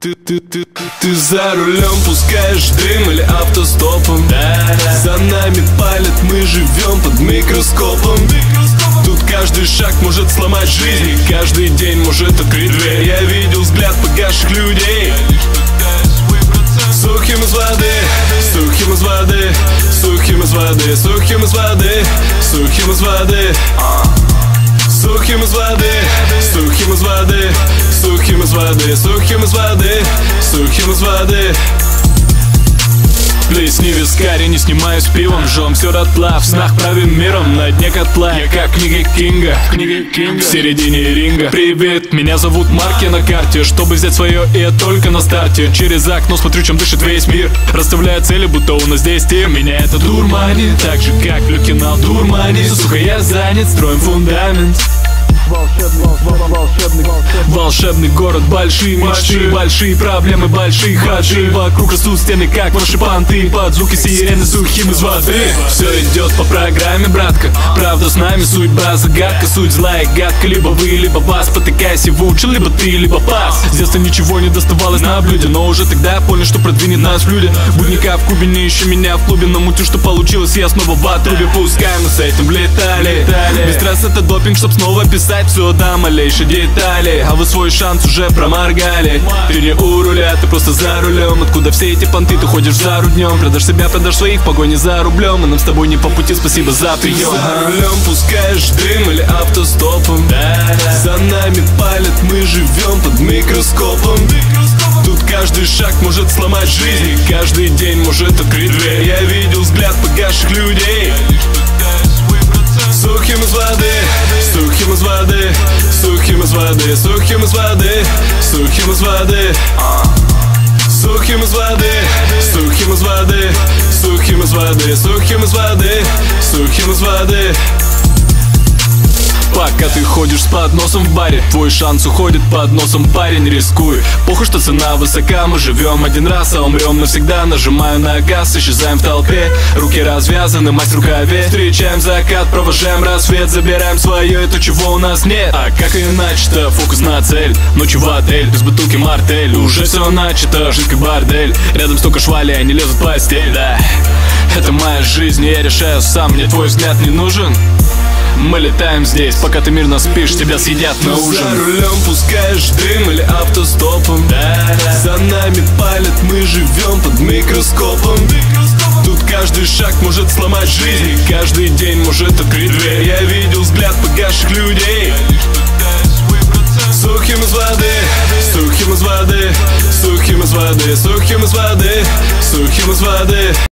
Ты за рулем пускаешь дым или автостопом? За нами палят, мы живем под микроскопом. Тут каждый шаг может сломать жизнь, и каждый день может открыть дверь. Я видел взгляд погасших людей, сухим из воды, сухим из воды, сухим из воды, сухим из воды, сухим из воды, сухим из воды, сухим из воды, сухим из воды, сухим из воды, сухим из воды. Плесни вискарь, не снимаю с пивом, жжем все дотла, в снах правим миром, на дне котла. Я как книга Кинга, в середине ринга. Привет, меня зовут Марк, я на карте, чтобы взять свое, и я только на старте. Через окно смотрю, чем дышит весь мир, расставляю цели, будто у нас здесь тим. Меня это дурманит, так же как Люкинал дурманит. Сука, я занят, строим фундамент. Волшебный город, большие мечты, большие проблемы, большие хаджи. Вокруг растут стены, как ваши понты, под звуки сирены сухим из воды. Все идет по программе, братка, правда с нами, судьба загадка. Суть злая гадка, либо вы, либо вас. Потыкайся в уши, либо ты, либо пас. С детства ничего не доставалось на блюде, но уже тогда понял, что продвинет нас в люди. Будника в Кубе, не ищи меня в клубе, но мутю, что получилось, я снова в отрубе. Пускай мы с этим влетали. Без трасс это допинг, чтоб снова писать все до малейшей детали. А вы свой шанс уже проморгали. Ты не у руля, ты просто за рулем. Откуда все эти понты, ты ходишь за руднем. Продашь себя, продашь своих в погоне за рублем. И нам с тобой не по пути, спасибо за прием. Ты за рулем пускаешь дым или автостопом? За нами палят, мы живем под микроскопом. Тут каждый шаг может сломать жизнь, и каждый день может открыть дверь. Я видел взгляд погасших людей, сухим из воды, сухим из воды, сухим из воды, сухим из воды, сухим из воды, сухим из воды, сухим из воды, сухим из воды, сухим из воды, сухим из воды. Пока ты ходишь с подносом в баре, твой шанс уходит под носом, парень, рискуй. Похуй, что цена высока, мы живем один раз, а умрем навсегда. Нажимаю на газ, исчезаем в толпе, руки развязаны, масть в рукаве. Встречаем закат, провожаем рассвет, забираем свое, это чего у нас нет. А как иначе-то, фокус на цель, ночью в отель, без бутылки мартель. Уже все начато, жизнь как бордель, рядом столько швалей, они лезут в постель, да. Это моя жизнь, и я решаю сам, мне твой взгляд не нужен. Мы летаем здесь, пока ты мирно спишь, тебя съедят на ужин. За рулем пускаешь дым или автостопом? За нами палят, мы живем под микроскопом. Тут каждый шаг может сломать жизнь, и каждый день может открыть дверь. Я видел взгляд погасших людей, сухим из воды, сухим из воды, сухим из воды, сухим из воды, сухим из воды.